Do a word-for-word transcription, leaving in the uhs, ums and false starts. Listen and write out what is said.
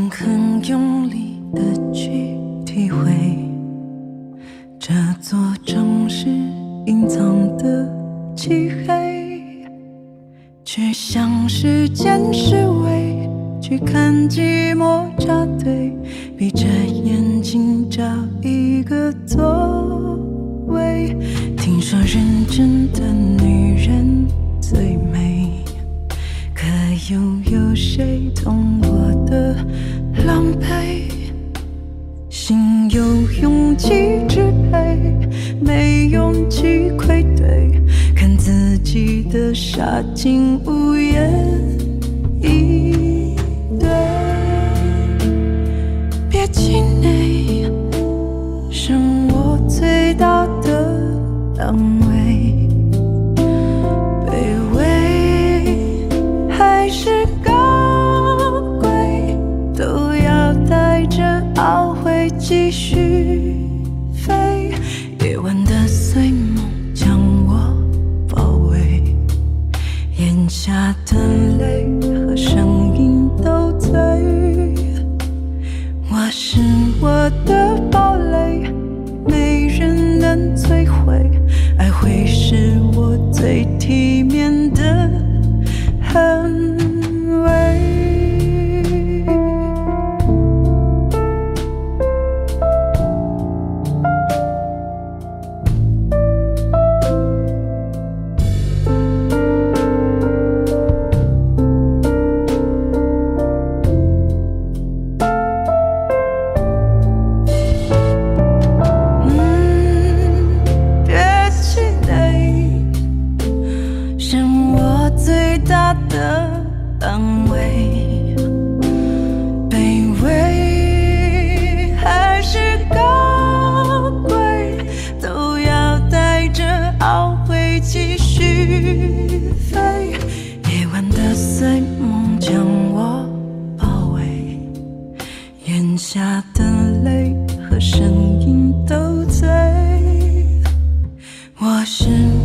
想很用力的去体会这座城市隐藏的漆黑，去向时间示威，去看寂寞扎堆，闭着眼睛找一个座位。听说认真的女人最美，可又有谁懂我的狼狈？心有勇气支配，没勇气愧对，看自己的傻劲无言以对。别气馁，是我最大的安慰。卑微还是高贵，都要带着懊悔继续飞。夜晚的碎梦将我包围，眼下的泪和声音都醉。我是我的堡垒，没人能摧毁，爱会是我最体面的捍卫。下的泪和声音都醉，我是